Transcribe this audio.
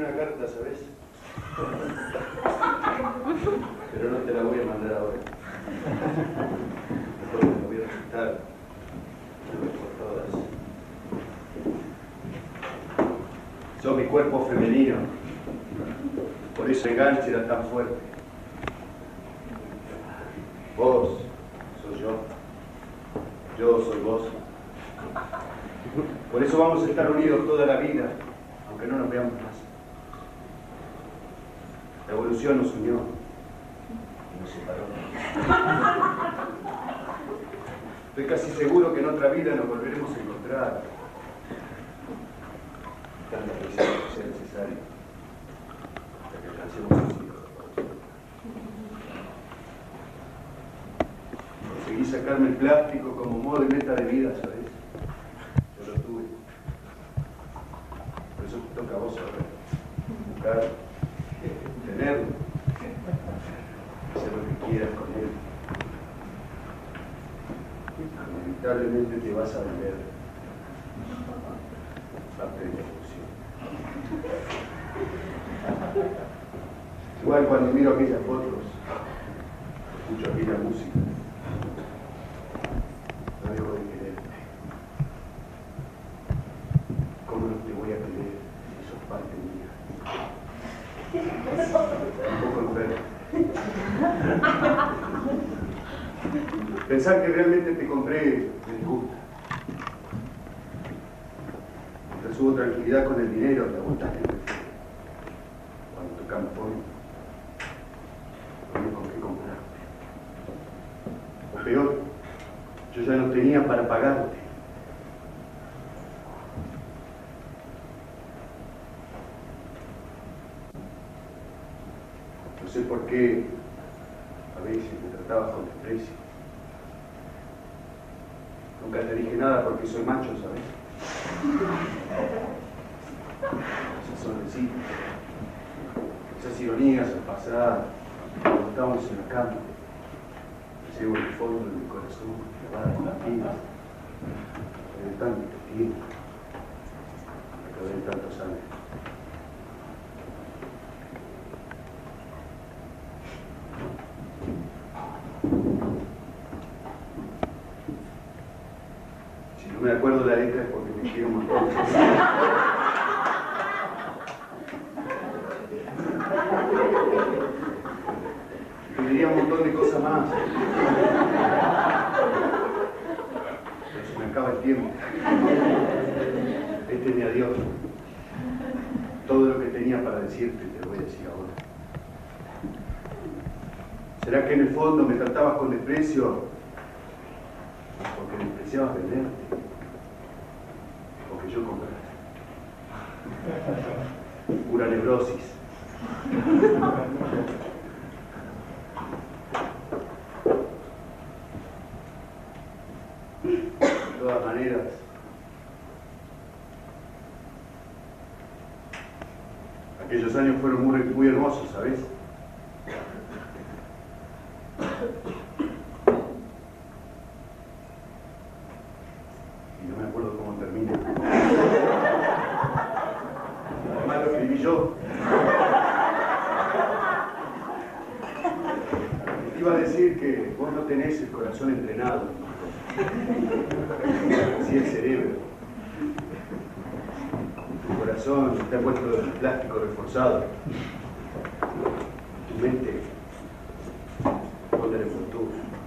una carta, ¿sabes? Pero no te la voy a mandar ahora. Mejor me la voy a respetar. Una vez por todas. Sos mi cuerpo femenino. Por eso el enganche era tan fuerte. Vos sos yo. Yo soy vos. Por eso vamos a estar unidos toda la vida, aunque no nos veamos más. La evolución nos unió y nos separó. Estoy casi seguro que en otra vida nos volveremos a encontrar. Tantas veces que sea necesario, hasta que alcancemos los hijos. Conseguí sacarme el plástico como modo y meta de vida, ¿sabes? Yo lo tuve. Por eso te toca a vos ahora. Buscar, tenerlo, hacer lo que quieras con él. Inevitablemente te vas a volver parte de la evolución. Igual cuando miro aquellas fotos, escucho aquella música, no dejo de quererte. ¿Cómo no te voy a querer si sos parte mía? Un poco enfermo. Pensar que realmente te compré me disgusta. Mientras hubo tranquilidad con el dinero, te aguantaste. Cuando tocamos fondo, no había con qué comprarte. O peor, yo ya no tenía para pagarte. No sé por qué a veces me tratabas con desprecio. Nunca te dije nada porque soy macho, ¿sabes? Esas sonrisitas, esas ironías al pasar, cuando estábamos en la cama. Te llevo en el fondo de mi corazón, clavada con las pilas. De tanto tiempo, me quedé en tantos años. Si no me acuerdo la letra es porque me quiero un montón. Te diría un montón de cosas más. Pero se me acaba el tiempo. Este es mi adiós. Todo lo que tenía para decirte te lo voy a decir ahora. ¿Será que en el fondo me tratabas con desprecio porque despreciabas venderte? Porque yo comprara. Pura neurosis. De todas maneras, aquellos años fueron muy hermosos, ¿sabes? Y no me acuerdo cómo termina. Además lo escribí yo. Te iba a decir que vos no tenés el corazón entrenado, sí el cerebro. Tu corazón está puesto de plástico reforzado. Tu mente, ponle el futuro.